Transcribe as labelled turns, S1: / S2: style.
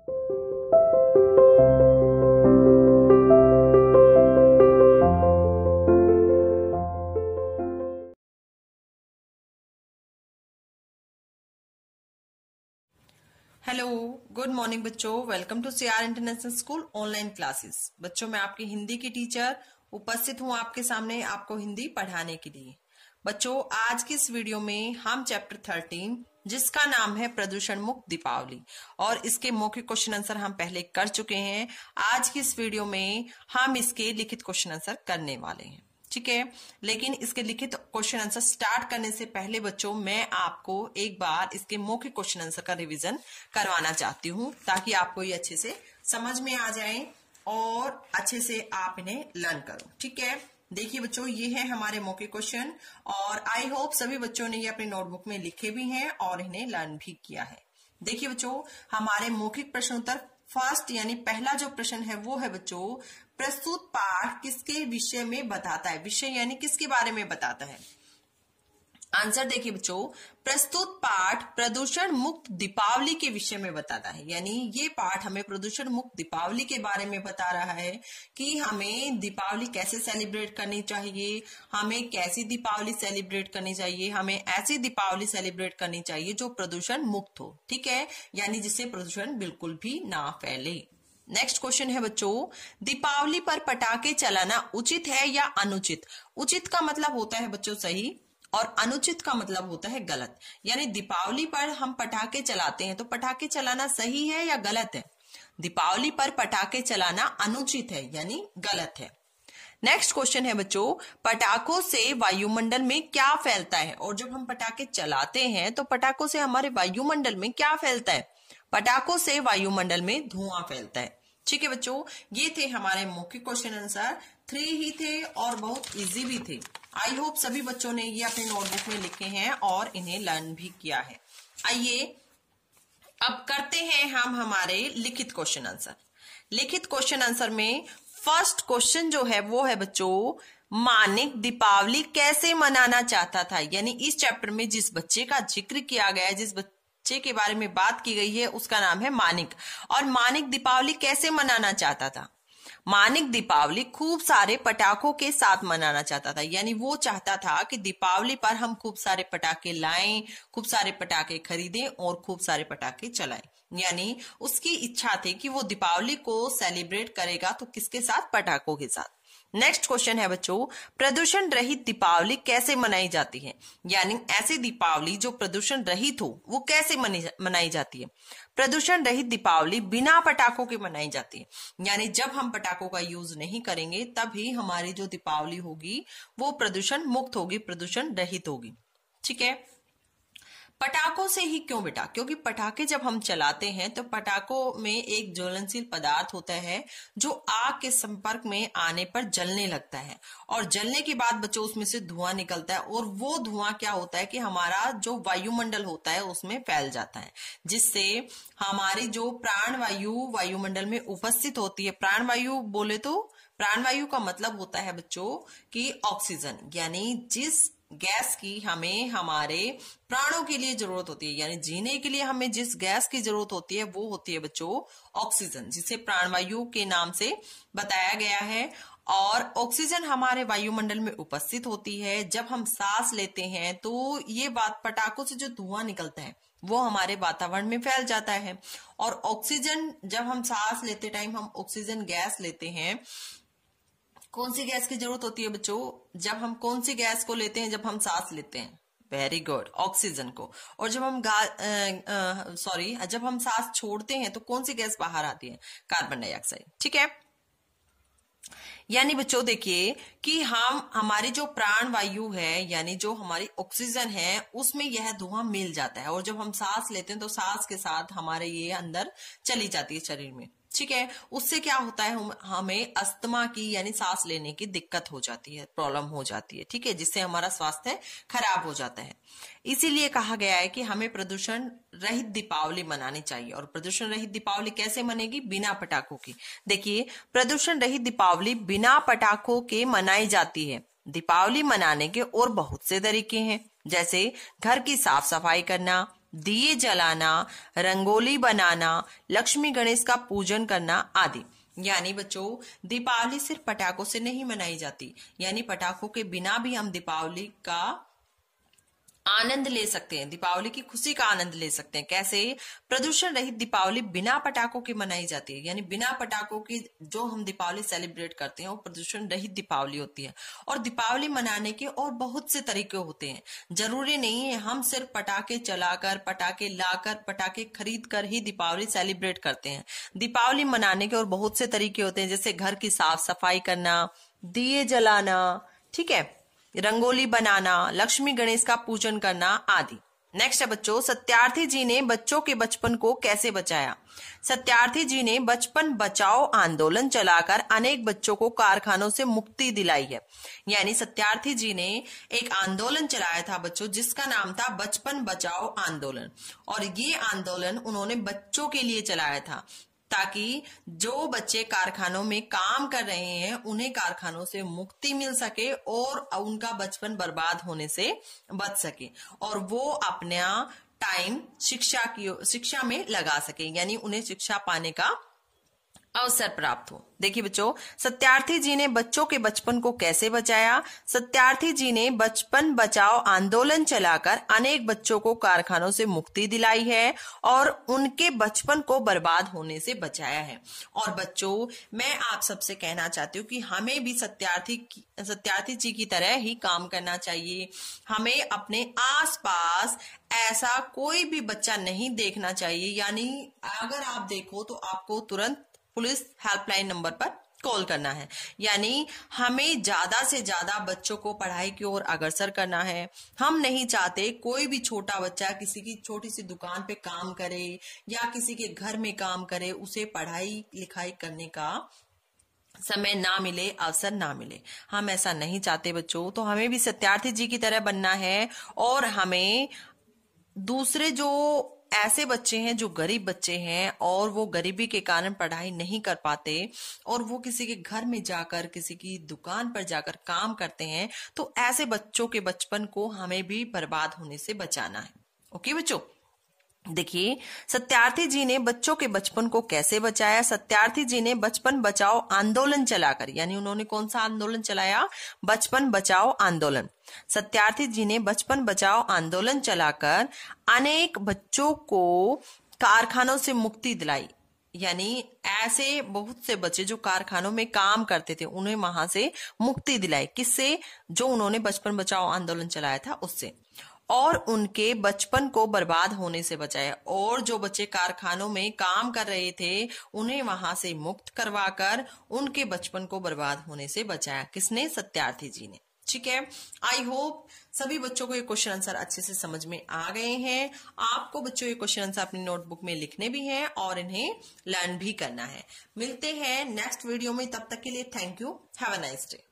S1: Hello, good morning बच्चों। Welcome to CR international school online classes. बच्चों, मैं आपकी हिंदी की टीचर उपस्थित हूं आपके सामने आपको हिंदी पढ़ाने के लिए। बच्चों, आज की इस वीडियो में हम चैप्टर 13 जिसका नाम है प्रदूषण मुक्त दीपावली और इसके मौखिक क्वेश्चन आंसर हम पहले कर चुके हैं। आज की इस वीडियो में हम इसके लिखित क्वेश्चन आंसर करने वाले हैं, ठीक है। लेकिन इसके लिखित क्वेश्चन आंसर स्टार्ट करने से पहले बच्चों, मैं आपको एक बार इसके मौखिक क्वेश्चन आंसर का रिवीजन करवाना चाहती हूँ ताकि आपको ये अच्छे से समझ में आ जाए और अच्छे से आप इन्हें लर्न करो, ठीक है। देखिए बच्चों, ये है हमारे मौखिक क्वेश्चन और आई होप सभी बच्चों ने ये अपनी नोटबुक में लिखे भी हैं और इन्हें लर्न भी किया है। देखिए बच्चों, हमारे मौखिक प्रश्नोत्तर फर्स्ट यानी पहला जो प्रश्न है वो है बच्चों, प्रस्तुत पाठ किसके विषय में बताता है। विषय यानी किसके बारे में बताता है। आंसर देखिए बच्चों, प्रस्तुत पाठ प्रदूषण मुक्त दीपावली के विषय में बताता है। यानी ये पाठ हमें प्रदूषण मुक्त दीपावली के बारे में बता रहा है कि हमें दीपावली कैसे सेलिब्रेट करनी चाहिए, हमें कैसी दीपावली सेलिब्रेट करनी चाहिए, हमें ऐसी दीपावली सेलिब्रेट करनी चाहिए जो प्रदूषण मुक्त हो, ठीक है। यानी जिससे प्रदूषण बिल्कुल भी ना फैले। नेक्स्ट क्वेश्चन है बच्चों, दीपावली पर पटाखे चलाना उचित है या अनुचित। उचित का मतलब होता है बच्चों सही और अनुचित का मतलब होता है गलत। यानी दीपावली पर हम पटाखे चलाते हैं तो पटाखे चलाना सही है या गलत है। दीपावली पर पटाखे चलाना अनुचित है यानी गलत है। नेक्स्ट क्वेश्चन है बच्चों, पटाखों से वायुमंडल में क्या फैलता है। और जब हम पटाखे चलाते हैं तो पटाखों से हमारे वायुमंडल में क्या फैलता है। पटाखों से वायुमंडल में धुआं फैलता है, ठीक है बच्चों। ये थे हमारे मौखिक क्वेश्चन आंसर, 3 ही थे और बहुत इजी भी थे। आई होप सभी बच्चों ने ये अपने नोटबुक में लिखे हैं और इन्हें लर्न भी किया है। आइए अब करते हैं हम हमारे लिखित क्वेश्चन आंसर। लिखित क्वेश्चन आंसर में फर्स्ट क्वेश्चन जो है वो है बच्चों, मानिक दीपावली कैसे मनाना चाहता था। यानी इस चैप्टर में जिस बच्चे का जिक्र किया गया है, जिस बच्चे के बारे में बात की गई है, उसका नाम है मानिक। और मानिक दीपावली कैसे मनाना चाहता था। मानिक दीपावली खूब सारे पटाखों के साथ मनाना चाहता था। यानी वो चाहता था कि दीपावली पर हम खूब सारे पटाखे लाएं, खूब सारे पटाखे खरीदें और खूब सारे पटाखे चलाएं। यानी उसकी इच्छा थी कि वो दीपावली को सेलिब्रेट करेगा तो किसके साथ, पटाखों के साथ। नेक्स्ट क्वेश्चन है बच्चों, प्रदूषण रहित दीपावली कैसे मनाई जाती है। यानी ऐसी दीपावली जो प्रदूषण रहित हो वो कैसे मनाई जाती है। प्रदूषण रहित दीपावली बिना पटाखों के मनाई जाती है। यानी जब हम पटाखों का यूज नहीं करेंगे तभी हमारी जो दीपावली होगी वो प्रदूषण मुक्त होगी, प्रदूषण रहित होगी, ठीक है। पटाखों से ही क्यों बेटा, क्योंकि पटाखे जब हम चलाते हैं तो पटाखों में एक ज्वलनशील पदार्थ होता है जो आग के संपर्क में आने पर जलने लगता है और जलने के बाद बच्चों उसमें से धुआं निकलता है और वो धुआं क्या होता है कि हमारा जो वायुमंडल होता है उसमें फैल जाता है, जिससे हमारी जो प्राणवायु वायुमंडल में उपस्थित होती है। प्राणवायु बोले तो प्राणवायु का मतलब होता है बच्चों कि ऑक्सीजन, यानी जिस गैस की हमें हमारे प्राणों के लिए जरूरत होती है, यानी जीने के लिए हमें जिस गैस की जरूरत होती है वो होती है बच्चों ऑक्सीजन, जिसे प्राणवायु के नाम से बताया गया है। और ऑक्सीजन हमारे वायुमंडल में उपस्थित होती है। जब हम सांस लेते हैं तो ये बात, पटाखों से जो धुआं निकलता है वो हमारे वातावरण में फैल जाता है। और ऑक्सीजन, जब हम सांस लेते टाइम हम ऑक्सीजन गैस लेते हैं, कौन सी गैस की जरूरत होती है बच्चों, जब हम कौन सी गैस को लेते हैं, जब हम सांस लेते हैं, वेरी गुड, ऑक्सीजन को। और जब हम जब हम सांस छोड़ते हैं तो कौन सी गैस बाहर आती है, कार्बन डाइऑक्साइड, ठीक है। यानी बच्चों देखिए कि हमारी जो प्राण वायु है यानी जो हमारी ऑक्सीजन है उसमें यह धुआं मिल जाता है और जब हम सांस लेते हैं तो सांस के साथ हमारे ये अंदर चली जाती है शरीर में, ठीक है। उससे क्या होता है, हमें अस्थमा की यानी सांस लेने की दिक्कत हो जाती है, प्रॉब्लम हो जाती है, ठीक है, जिससे हमारा स्वास्थ्य खराब हो जाता है। इसीलिए कहा गया है कि हमें प्रदूषण रहित दीपावली मनानी चाहिए। और प्रदूषण रहित दीपावली कैसे मनेगी, बिना पटाखों की। देखिए, प्रदूषण रहित दीपावली बिना पटाखों के मनाई जाती है। दीपावली मनाने के और बहुत से तरीके हैं, जैसे घर की साफ सफाई करना, दिए जलाना, रंगोली बनाना, लक्ष्मी गणेश का पूजन करना आदि। यानी बच्चों, दीपावली सिर्फ पटाखों से नहीं मनाई जाती, यानी पटाखों के बिना भी हम दीपावली का आनंद ले सकते हैं, दीपावली की खुशी का आनंद ले सकते हैं। कैसे? प्रदूषण रहित दीपावली बिना पटाखों के मनाई जाती है, यानी बिना पटाखों की जो हम दीपावली सेलिब्रेट करते हैं वो प्रदूषण रहित दीपावली होती है। और दीपावली मनाने के और बहुत से तरीके होते हैं, जरूरी नहीं है हम सिर्फ पटाखे चलाकर, पटाखे लाकर, पटाखे खरीद कर ही दीपावली सेलिब्रेट करते हैं। दीपावली मनाने के और बहुत से तरीके होते हैं, जैसे घर की साफ सफाई करना, दिए जलाना, ठीक है, रंगोली बनाना, लक्ष्मी गणेश का पूजन करना आदि। नेक्स्ट है बच्चों, सत्यार्थी जी ने बच्चों के बचपन को कैसे बचाया? सत्यार्थी जी ने बचपन बचाओ आंदोलन चलाकर अनेक बच्चों को कारखानों से मुक्ति दिलाई है। यानी सत्यार्थी जी ने एक आंदोलन चलाया था बच्चों, जिसका नाम था बचपन बचाओ आंदोलन। और ये आंदोलन उन्होंने बच्चों के लिए चलाया था, ताकि जो बच्चे कारखानों में काम कर रहे हैं उन्हें कारखानों से मुक्ति मिल सके और उनका बचपन बर्बाद होने से बच सके, और वो अपना टाइम शिक्षा में लगा सके, यानी उन्हें शिक्षा पाने का अवसर प्राप्त हो। देखिए बच्चों, सत्यार्थी जी ने बच्चों के बचपन को कैसे बचाया? सत्यार्थी जी ने बचपन बचाओ आंदोलन चलाकर अनेक बच्चों को कारखानों से मुक्ति दिलाई है और उनके बचपन को बर्बाद होने से बचाया है। और बच्चों, मैं आप सबसे कहना चाहती हूँ कि हमें भी सत्यार्थी जी की तरह ही काम करना चाहिए। हमें अपने आसपास ऐसा कोई भी बच्चा नहीं देखना चाहिए, यानी अगर आप देखो तो आपको तुरंत पुलिस हेल्पलाइन नंबर पर कॉल करना है। यानी हमें ज्यादा से ज्यादा बच्चों को पढ़ाई की ओर अग्रसर करना है। हम नहीं चाहते कोई भी छोटा बच्चा किसी की छोटी सी दुकान पे काम करे या किसी के घर में काम करे, उसे पढ़ाई लिखाई करने का समय ना मिले, अवसर ना मिले। हम ऐसा नहीं चाहते बच्चों। तो हमें भी सत्यार्थी जी की तरह बनना है और हमें दूसरे जो ऐसे बच्चे हैं जो गरीब बच्चे हैं और वो गरीबी के कारण पढ़ाई नहीं कर पाते और वो किसी के घर में जाकर, किसी की दुकान पर जाकर काम करते हैं, तो ऐसे बच्चों के बचपन को हमें भी बर्बाद होने से बचाना है। ओके बच्चों, देखिए सत्यार्थी जी ने बच्चों के बचपन को कैसे बचाया? सत्यार्थी जी ने बचपन बचाओ आंदोलन चलाकर, यानी उन्होंने कौन सा आंदोलन चलाया? बचपन बचाओ आंदोलन। सत्यार्थी जी ने बचपन बचाओ आंदोलन चलाकर अनेक बच्चों को कारखानों से मुक्ति दिलाई। यानी ऐसे बहुत से बच्चे जो कारखानों में काम करते थे उन्हें वहां से मुक्ति दिलाई। किससे? जो उन्होंने बचपन बचाओ आंदोलन चलाया था उससे। और उनके बचपन को बर्बाद होने से बचाया। और जो बच्चे कारखानों में काम कर रहे थे उन्हें वहां से मुक्त करवाकर उनके बचपन को बर्बाद होने से बचाया। किसने? सत्यार्थी जी ने। ठीक है, आई होप सभी बच्चों को ये क्वेश्चन आंसर अच्छे से समझ में आ गए हैं। आपको बच्चों ये क्वेश्चन आंसर अपनी नोटबुक में लिखने भी हैं और इन्हें लर्न भी करना है। मिलते हैं नेक्स्ट वीडियो में, तब तक के लिए thank you, have a nice day.